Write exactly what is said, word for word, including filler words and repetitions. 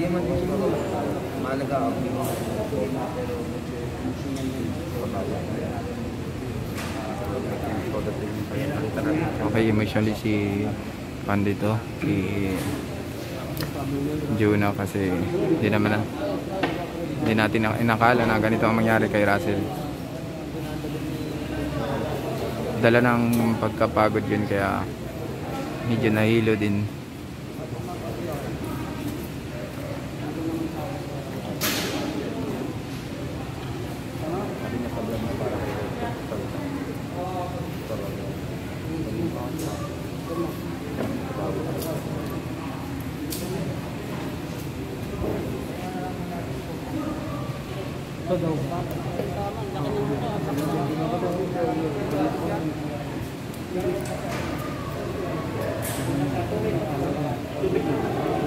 Hindi man siguro mahalaga ako. Okay, emotionally si Pandito, si Juno kasi hindi naman hindi natin inakala na ganito ang mangyari kay Russell. Dala ng pagkapagod yun kaya medyo nahilo din. Tubig.